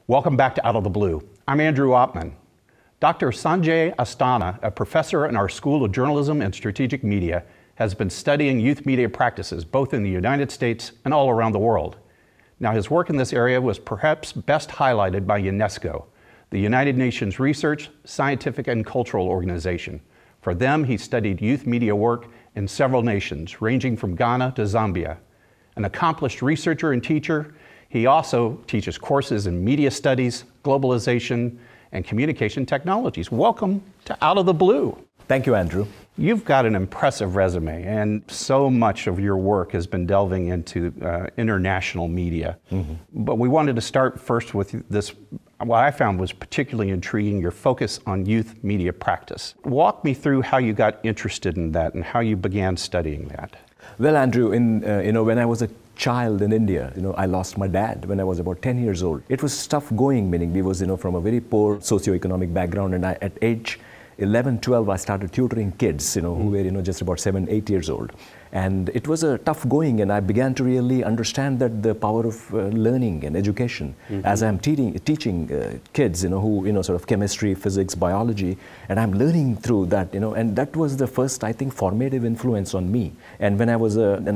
Welcome back to Out of the Blue. I'm Andrew Oppman. Dr. Sanjay Asthana, a professor in our School of Journalism and Strategic Media, has been studying youth media practices both in the United States and all around the world. Now, his work in this area was perhaps best highlighted by UNESCO, the United Nations Research, Scientific, and Cultural Organization. For them, he studied youth media work in several nations, ranging from Ghana to Zambia. An accomplished researcher and teacher, he also teaches courses in media studies, globalization, and communication technologies. Welcome to Out of the Blue. Thank you, Andrew. You've got an impressive resume, and so much of your work has been delving into international media. But we wanted to start first with this, what I found was particularly intriguing, your focus on youth media practice. Walk me through how you got interested in that and how you began studying that. Well, Andrew, when I was a child in India, I lost my dad when I was about 10 years old. It was tough going, meaning we was, from a very poor socioeconomic background, and at age 11, 12, I started tutoring kids, who were, just about 7, 8 years old. And it was a tough going, and I began to really understand that the power of learning and education as I'm teaching kids, who, sort of chemistry, physics, biology, and I'm learning through that, and that was the first, I think, formative influence on me. And when I was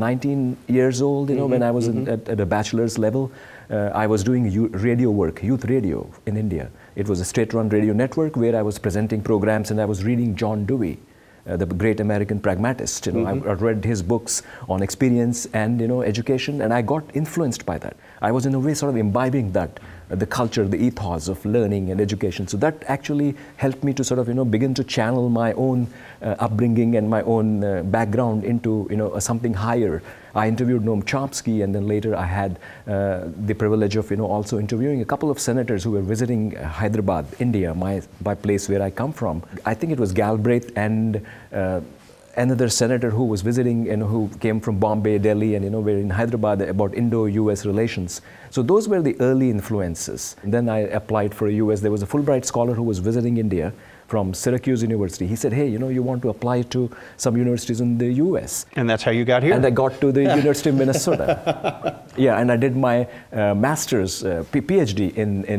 19 years old, when I was at a bachelor's level, I was doing radio work, youth radio in India. It was a state-run radio network where I was presenting programs, and I was reading John Dewey, the great American pragmatist. I read his books on experience and education, and I got influenced by that. I was in a way sort of imbibing that, the culture, the ethos of learning and education. So that actually helped me to sort of begin to channel my own upbringing and my own background into something higher. I interviewed Noam Chomsky, and then later I had the privilege of also interviewing a couple of senators who were visiting Hyderabad, India, my place where I come from. I think it was Galbraith and another senator who was visiting and who came from Bombay, Delhi, and were in Hyderabad about Indo-US relations. So those were the early influences. And then I applied for a US. There was a Fulbright scholar who was visiting India from Syracuse University. He said, hey, you want to apply to some universities in the US. And that's how you got here? And I got to the University of Minnesota. Yeah, and I did my master's, PhD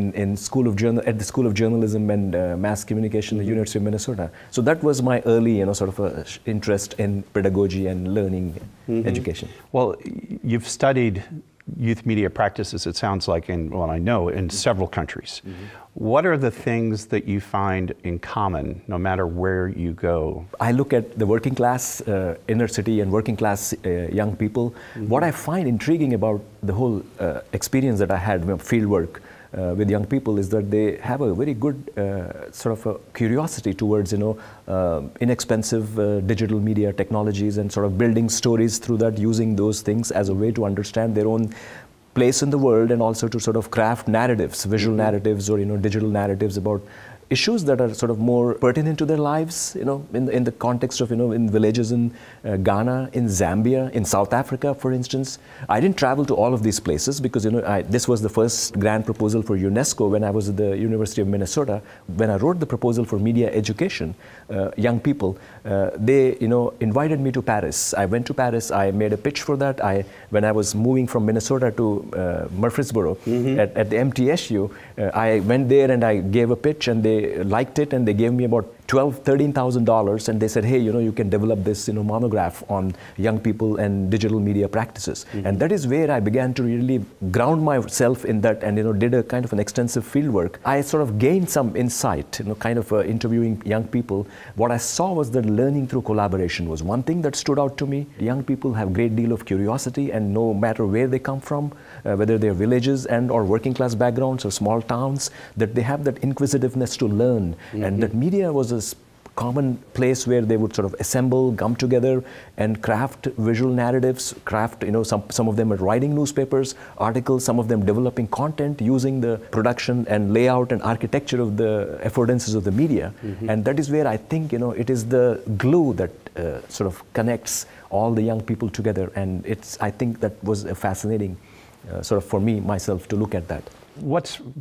at the School of Journalism and Mass Communication at the University of Minnesota. So that was my early, sort of interest in pedagogy and learning education. Well, you've studied youth media practices, it sounds like, I know, in several countries. What are the things that you find in common, no matter where you go? I look at the working class, inner city and working class young people. What I find intriguing about the whole experience that I had, field work with young people, is that they have a very good sort of a curiosity towards, inexpensive digital media technologies, and sort of building stories through that, using those things as a way to understand their own place in the world, and also to sort of craft narratives, visual narratives or digital narratives about issues that are sort of more pertinent to their lives, in the context of, in villages in Ghana, in Zambia, in South Africa, for instance. I didn't travel to all of these places because, this was the first grant proposal for UNESCO when I was at the University of Minnesota. When I wrote the proposal for media education, young people, they, invited me to Paris. I went to Paris. I made a pitch for that. When I was moving from Minnesota to Murfreesboro at the MTSU, I went there and I gave a pitch, and they liked it, and they gave me about $13,000, and they said, hey, you can develop this monograph on young people and digital media practices. And that is where I began to really ground myself in that, and did a kind of an extensive field work. I sort of gained some insight, kind of interviewing young people. What I saw was that learning through collaboration was one thing that stood out to me. Young people have a great deal of curiosity, and no matter where they come from, whether they're villages and or working class backgrounds or small towns, that they have that inquisitiveness to learn, and that media was a common place where they would sort of assemble, come together, and craft visual narratives, some of them are writing newspapers, articles, some of them developing content using the production and layout and architecture of the affordances of the media. And that is where I think, it is the glue that sort of connects all the young people together. And I think that was a fascinating sort of for me, myself, to look at that. What's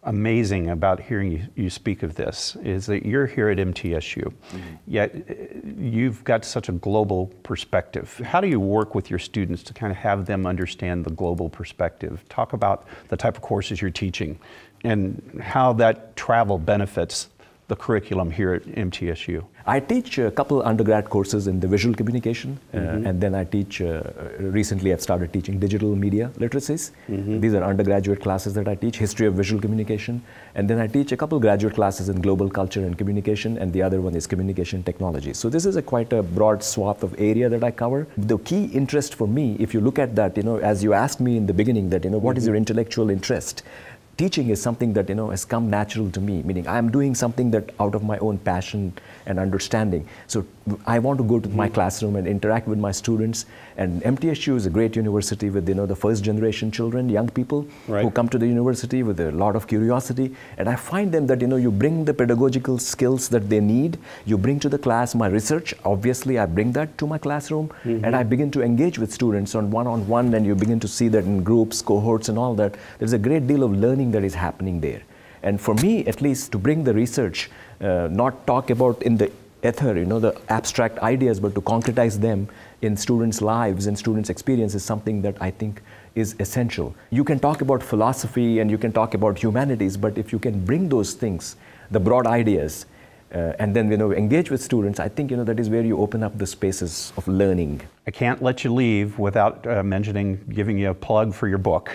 amazing about hearing you speak of this is that you're here at MTSU, yet you've got such a global perspective. How do you work with your students to kind of have them understand the global perspective? Talk about the type of courses you're teaching and how that travel benefits the curriculum here at MTSU. I teach a couple undergrad courses in the visual communication, and then I teach, recently I've started teaching digital media literacies. These are undergraduate classes that I teach, history of visual communication, and then I teach a couple graduate classes in global culture and communication, and the other one is communication technology. So this is quite a broad swath of area that I cover. The key interest for me, if you look at that, as you asked me in the beginning that, what is your intellectual interest? Teaching is something that has come natural to me, meaning I'm doing something that out of my own passion and understanding. So I want to go to my classroom and interact with my students. And MTSU is a great university with the first generation children, young people who come to the university with a lot of curiosity. And I find them that you bring the pedagogical skills that they need. You bring to the class my research. Obviously, I bring that to my classroom, and I begin to engage with students on one-on-one. And you begin to see that in groups, cohorts, and all that. There's a great deal of learning that is happening there. And for me, at least, to bring the research, not talk about in the ether, the abstract ideas, but to concretize them in students' lives and students' experience is something that I think is essential. You can talk about philosophy and you can talk about humanities, but if you can bring those things, the broad ideas, and then engage with students, I think that is where you open up the spaces of learning. I can't let you leave without giving you a plug for your book.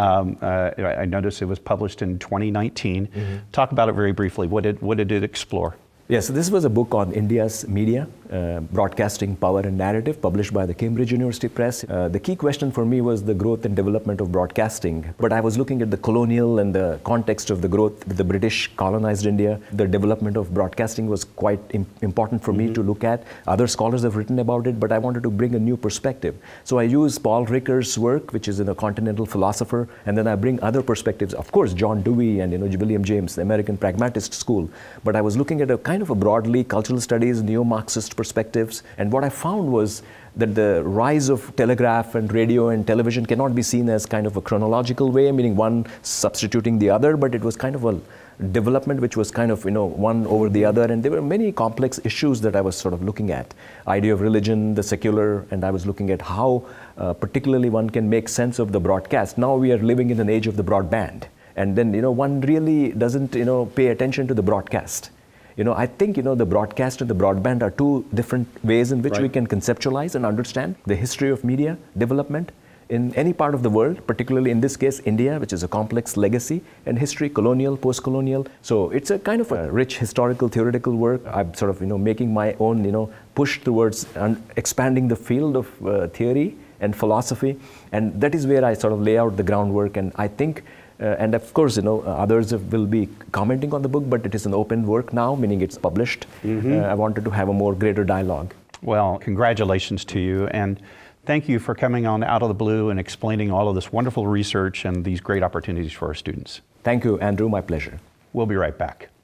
I noticed it was published in 2019. Talk about it very briefly. What did it explore? Yes, so this was a book on India's media, broadcasting, power and narrative, published by the Cambridge University Press. The key question for me was the growth and development of broadcasting. But I was looking at the colonial and the context of the growth. The British colonized India. The development of broadcasting was quite important for me to look at. Other scholars have written about it, but I wanted to bring a new perspective. So I use Paul Ricoeur's work, which is a continental philosopher, and then I bring other perspectives. Of course, John Dewey and William James, the American pragmatist school. But I was looking at a kind of a broadly cultural studies, neo-Marxist perspectives. And what I found was that the rise of telegraph and radio and television cannot be seen as kind of a chronological way, meaning one substituting the other, but it was kind of a development which was kind of, one over the other. And there were many complex issues that I was sort of looking at. Idea of religion, the secular, and I was looking at how particularly one can make sense of the broadcast. Now we are living in an age of the broadband. And then, one really doesn't, pay attention to the broadcast. I think, the broadcast and the broadband are two different ways in which we can conceptualize and understand the history of media development in any part of the world, particularly in this case, India, which is a complex legacy and history, colonial, post-colonial. So it's a kind of a rich historical, theoretical work. I'm sort of, making my own, push towards expanding the field of theory and philosophy. And that is where I sort of lay out the groundwork. And I think and of course, others will be commenting on the book, but it is an open work now, meaning it's published. I wanted to have a more greater dialogue. Well, congratulations to you, and thank you for coming on Out of the Blue and explaining all of this wonderful research and these great opportunities for our students. Thank you, Andrew. My pleasure. We'll be right back.